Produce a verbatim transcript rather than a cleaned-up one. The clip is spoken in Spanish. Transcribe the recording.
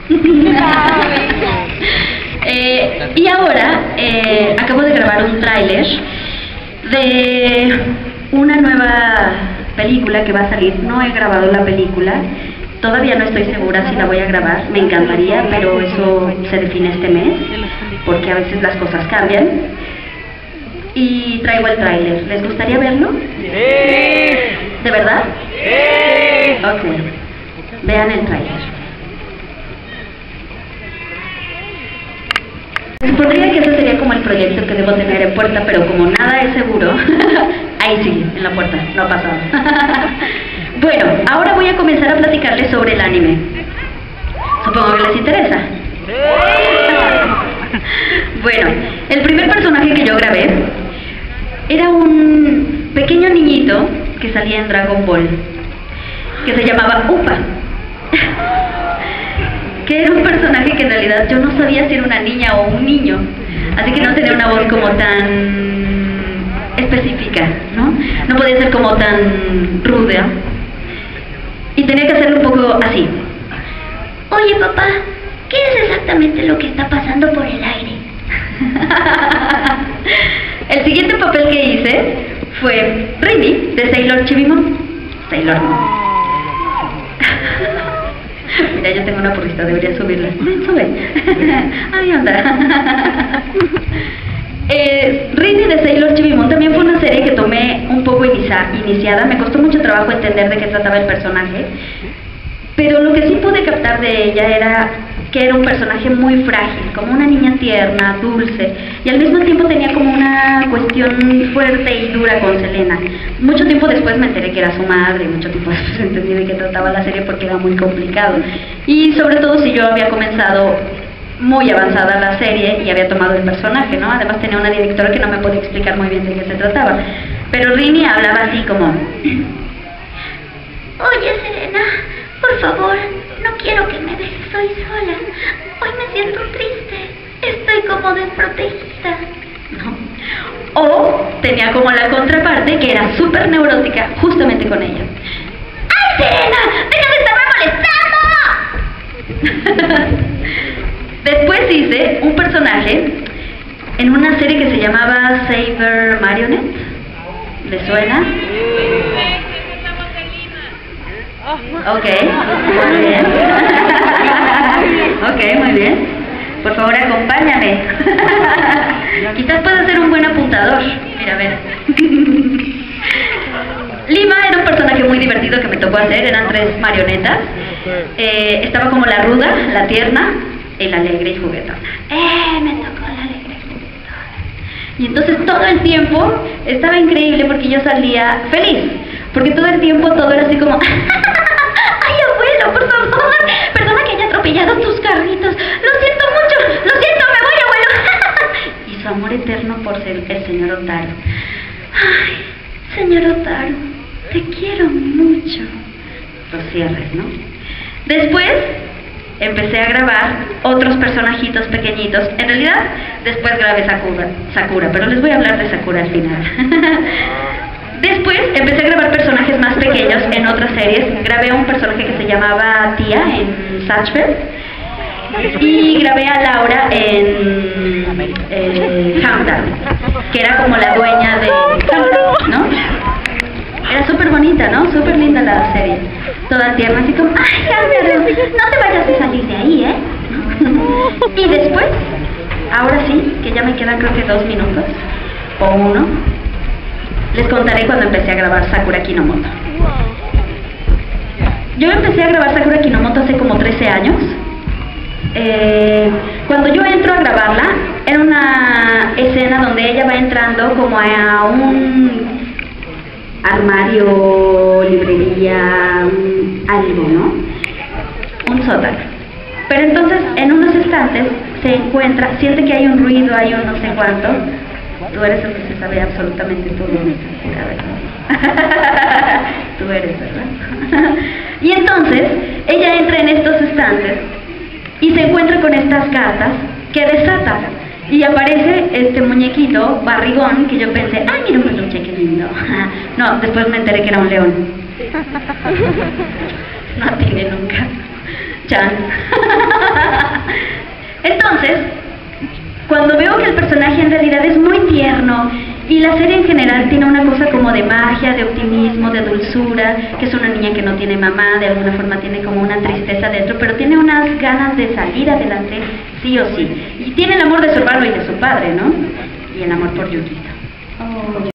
eh, y ahora eh, acabo de grabar un tráiler de una nueva película que va a salir. No he grabado la película, todavía no estoy segura si la voy a grabar. Me encantaría, pero eso se define este mes, porque a veces las cosas cambian. Y traigo el tráiler. ¿Les gustaría verlo? ¡Sí! ¿De verdad? ¡Sí! Ok. Vean el tráiler. Supondría que ese sería como el proyecto que debo tener en puerta, pero como nada es seguro, ahí sigue, en la puerta, no ha pasado. Bueno, ahora voy a comenzar a platicarles sobre el anime. Supongo que les interesa. Bueno, el primer personaje que yo grabé era un pequeño niñito que salía en Dragon Ball, que se llamaba Upa, que era un personaje que en realidad yo no sabía si era una niña o un niño, así que no tenía una voz como tan específica, ¿no? No podía ser como tan ruda, y tenía que hacerlo un poco así. Oye, papá, ¿qué es exactamente lo que está pasando por el aire? El siguiente papel que hice fue Rini, de Sailor Chibimon. Sailor Moon. Mira, yo tengo una porrista, debería subirla. Ven, sube. Ay, onda. eh, Rini de Sailor Chibimon también fue una serie que tomé un poco inicia iniciada. Me costó mucho trabajo entender de qué trataba el personaje, pero lo que sí pude captar de ella era que era un personaje muy frágil, como una niña tierna, dulce, y al mismo tiempo tenía como una cuestión fuerte y dura con Selena. Mucho tiempo después me enteré que era su madre, mucho tiempo después entendí de qué trataba la serie porque era muy complicado. Y sobre todo si yo había comenzado muy avanzada la serie y había tomado el personaje, ¿no? Además tenía una directora que no me podía explicar muy bien de qué se trataba. Pero Rini hablaba así como: oye, Selena, por favor, no quiero que me dejes, soy sola. Hoy me siento triste, estoy como desprotegida. ¿No? O tenía como la contraparte que era súper neurótica justamente con ella. ¡Ay, Selena! ¡Deja de estarme molestando! Después hice un personaje en una serie que se llamaba Saber Marionette. ¿Le suena? Ok, muy bien. Ok, muy bien. Por favor, acompáñame. Quizás pueda ser un buen apuntador. Mira, a ver. Lima era un personaje muy divertido que me tocó hacer. Eran tres marionetas. Eh, estaba como la ruda, la tierna, y la alegre y juguetona. Eh, me tocó la alegre y juguetona. Y entonces todo el tiempo estaba increíble porque yo salía feliz. Porque todo el tiempo todo era así como: ¡ay, abuelo, por favor! Perdona que haya atropellado tus carritos. Lo siento mucho, lo siento, me voy, abuelo. Y su amor eterno por ser el señor Otaru. ¡Ay, señor Otaru, te quiero mucho! Los cierres, ¿no? Después empecé a grabar otros personajitos pequeñitos. En realidad, después grabé Sakura, Sakura, pero les voy a hablar de Sakura al final. Después empecé a grabar personajes más pequeños en otras series. Grabé un personaje que se llamaba Tía en Satchel. Y grabé a Laura en eh, Countdown, que era como la dueña de Countdown, ¿no? Era súper bonita, ¿no? Súper linda la serie. Toda tierna, así como: ¡ay, Álvaro! No te vayas a salir de ahí, ¿eh? Y después, ahora sí, que ya me quedan creo que dos minutos, o uno, les contaré cuando empecé a grabar Sakura Kinomoto. Yo empecé a grabar Sakura Kinomoto hace como trece años. Eh, cuando yo entro a grabarla, era una escena donde ella va entrando como a un armario, librería, un algo, ¿no? Un sótano. Pero entonces, en unos instantes, se encuentra, siente que hay un ruido, hay un no sé cuánto. Tú eres el que se sabe absolutamente todo, ¿verdad? Tú eres, ¿verdad? Y entonces, ella entra en estos estantes y se encuentra con estas cartas que desata. Y aparece este muñequito barrigón que yo pensé: ¡ay, mira un peluche, qué lindo! No, después me enteré que era un león. No tiene nunca. Chan. Entonces, cuando veo que el personaje en realidad es muy tierno y la serie en general tiene una cosa como de magia, de optimismo, de dulzura, que es una niña que no tiene mamá, de alguna forma tiene como una tristeza dentro, pero tiene unas ganas de salir adelante sí o sí. Y tiene el amor de su hermano y de su padre, ¿no? Y el amor por Yukito. Oh.